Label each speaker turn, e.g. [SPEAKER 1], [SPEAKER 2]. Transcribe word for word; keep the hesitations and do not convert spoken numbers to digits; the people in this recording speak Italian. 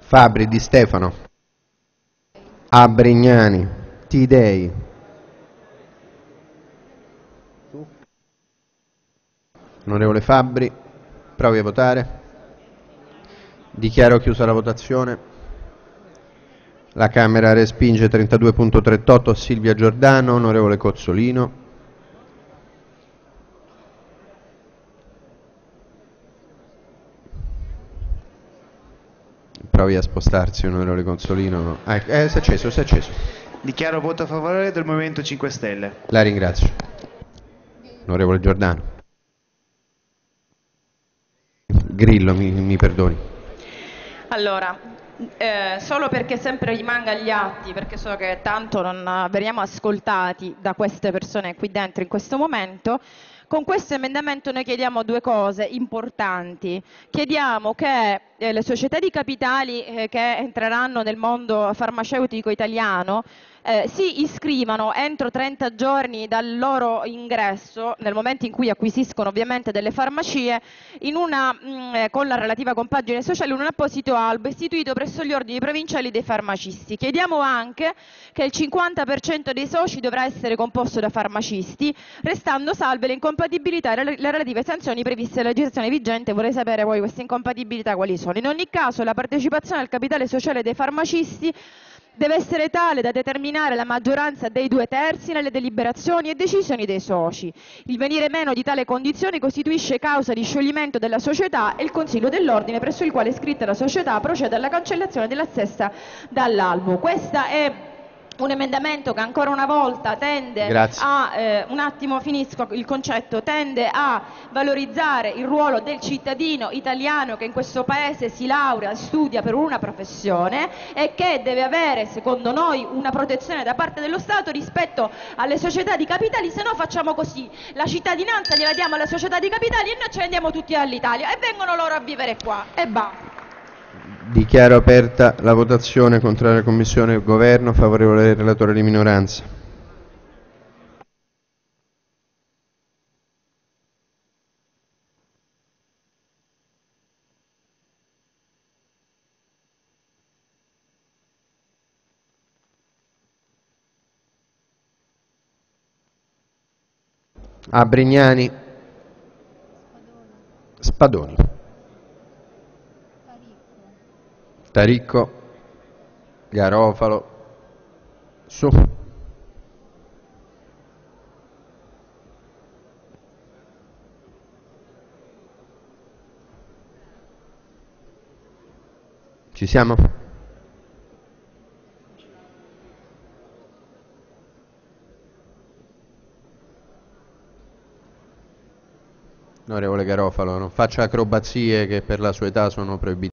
[SPEAKER 1] Fabbri, Di Stefano, Abrignani, Tidei, onorevole Fabbri, provi a votare. Dichiaro chiusa la votazione. La Camera respinge trentadue virgola trentotto Silvia Giordano, onorevole Cozzolino. Provi a spostarsi, onorevole Cozzolino. Ah, eh, si è acceso, si è acceso.
[SPEAKER 2] Dichiaro voto favorevole del Movimento cinque Stelle.
[SPEAKER 1] La ringrazio. Onorevole Giordano. Grillo, mi, mi perdoni.
[SPEAKER 3] Allora, eh, solo perché sempre rimanga agli atti, perché so che tanto non veniamo ascoltati da queste persone qui dentro in questo momento, con questo emendamento noi chiediamo due cose importanti. Chiediamo che eh, le società di capitali eh, che entreranno nel mondo farmaceutico italiano eh, si iscrivano entro trenta giorni dal loro ingresso, nel momento in cui acquisiscono ovviamente delle farmacie, in una, mh, eh, con la relativa compagine sociale, in un apposito albo istituito presso gli ordini provinciali dei farmacisti. Chiediamo anche che il cinquanta per cento dei soci dovrà essere composto da farmacisti, restando salve le incompatibilità e le relative sanzioni previste dalla legislazione vigente. Vorrei sapere voi queste incompatibilità quali sono. In ogni caso la partecipazione al capitale sociale dei farmacisti deve essere tale da determinare la maggioranza dei due terzi nelle deliberazioni e decisioni dei soci. Il venire meno di tale condizione costituisce causa di scioglimento della società e il Consiglio dell'Ordine presso il quale è iscritta la società procede alla cancellazione della stessa dall'albo. Questa è un emendamento che ancora una volta tende
[SPEAKER 1] Grazie.
[SPEAKER 3] a, eh, un attimo finisco il concetto, tende a valorizzare il ruolo del cittadino italiano che in questo paese si laurea, studia per una professione e che deve avere, secondo noi, una protezione da parte dello Stato rispetto alle società di capitali, se no facciamo così, la cittadinanza gliela diamo alle società di capitali e noi ce ne andiamo tutti all'Italia e vengono loro a vivere qua e basta.
[SPEAKER 1] Dichiaro aperta la votazione. Contraria Commissione e Governo, favorevole del relatore di minoranza. Abrignani, Spadoni, Taricco, Garofalo, su. Ci siamo? Onorevole Garofalo, non faccia acrobazie che per la sua età sono proibite.